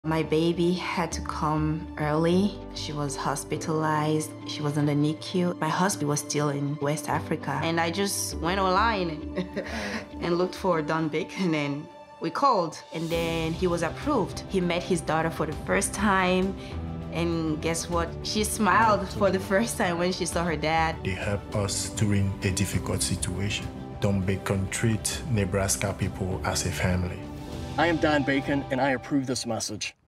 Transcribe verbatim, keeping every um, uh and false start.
My baby had to come early. She was hospitalized. She was in the N I C U. My husband was still in West Africa. And I just went online and looked for Don Bacon, and we called. And then he was approved. He met his daughter for the first time. And guess what? She smiled for the first time when she saw her dad. They help us during a difficult situation. Don Bacon treat Nebraska people as a family. I am Don Bacon, and I approve this message.